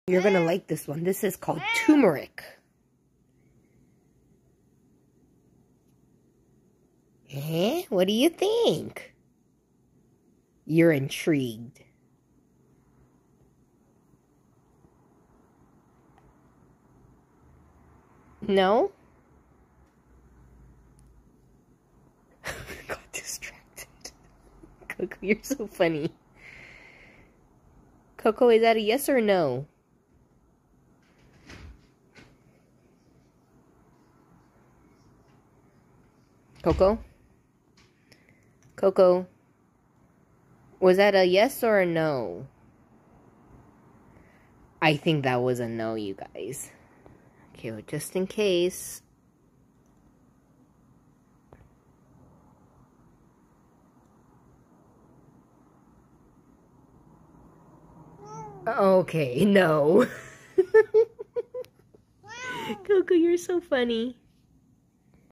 You're gonna like this one. This is called Turmeric. Eh? What do you think? You're intrigued. No? Got distracted. Coco, you're so funny. Coco, is that a yes or no? Coco? Coco? Was that a yes or a no? I think that was a no, you guys. Okay, well, just in case. Okay, no. Coco, you're so funny.